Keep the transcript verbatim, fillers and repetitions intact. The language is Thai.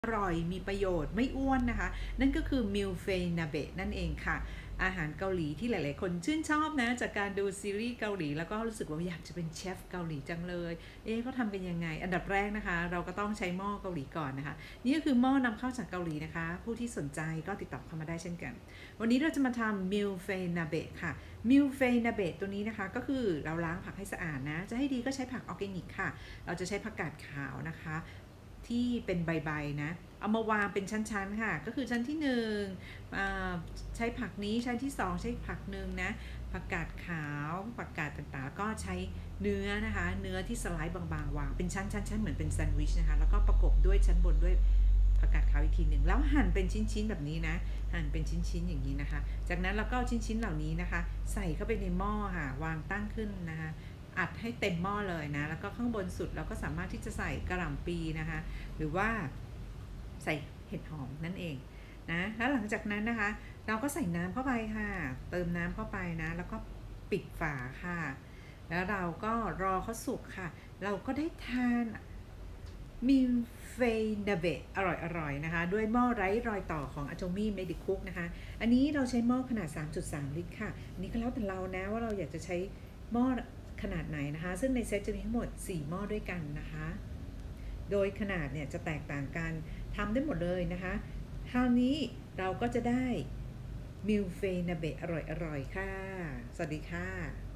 อร่อยมีประโยชน์ไม่อ้วนนะคะนั่นก็คือมิลเฟย์นาเบะนั่นเองค่ะอาหารเกาหลีที่หลายๆคนชื่นชอบนะจากการดูซีรีส์เกาหลีแล้วก็รู้สึกว่าอยากจะเป็นเชฟเกาหลีจังเลยเอ๊ะเขาทำกันยังไงอันดับแรกนะคะเราก็ต้องใช้หม้อเกาหลีก่อนนะคะนี่ก็คือหม้อนำเข้าจากเกาหลีนะคะผู้ที่สนใจก็ติดต่อเข้ามาได้เช่นกันวันนี้เราจะมาทำมิลเฟย์นาเบะค่ะมิลเฟย์นาเบะตัวนี้นะคะก็คือเราล้างผักให้สะอาดนะจะให้ดีก็ใช้ผักออร์แกนิกค่ะเราจะใช้ผักกาดขาวนะคะที่เป็นใบๆนะเอามาวางเป็นชั้นๆค่ะก็คือชั้นที่หนึ่งใช้ผักนี้ชั้นที่สองใช้ผักหนึ่งนะผักกาดขาวผักกาดต่างๆก็ใช้เนื้อนะคะเนื้อที่สไลด์บางๆวางเป็นชั้นๆๆเหมือนเป็นแซนด์วิชนะคะแล้วก็ประกบด้วยชั้นบนด้วยผักกาดขาวอีกทีหนึ่งแล้วหั่นเป็นชิ้นๆแบบนี้นะหั่นเป็นชิ้นๆอย่างนี้นะคะจากนั้นเราก็เอาชิ้นๆเหล่านี้นะคะใส่เข้าไปในหม้อค่ะวางตั้งขึ้นนะคะอัดให้เต็มหม้อเลยนะแล้วก็ข้างบนสุดเราก็สามารถที่จะใส่กระหล่ำปีนะคะหรือว่าใส่เห็ดหอมนั่นเองนะแล้วหลังจากนั้นนะคะเราก็ใส่น้ำเข้าไปค่ะเติมน้ำเข้าไปนะแล้วก็ปิดฝาค่ะแล้วเราก็รอเขาสุกค่ะเราก็ได้ทานมิลเฟย์นาเบะอร่อยๆนะคะด้วยหม้อไร้รอยต่อของ Atomy Medicook นะคะอันนี้เราใช้หม้อขนาด สามจุดสาม ลิตรค่ะอันนี้ก็แล้วแต่เรานะว่าเราอยากจะใช้หม้อขนาดไหนนะคะซึ่งในเซตจะมีทั้งหมดสี่หม้อด้วยกันนะคะโดยขนาดเนี่ยจะแตกต่างกันทำได้หมดเลยนะคะคราวนี้เราก็จะได้มิลเฟย์นาเบะอร่อยๆค่ะสวัสดีค่ะ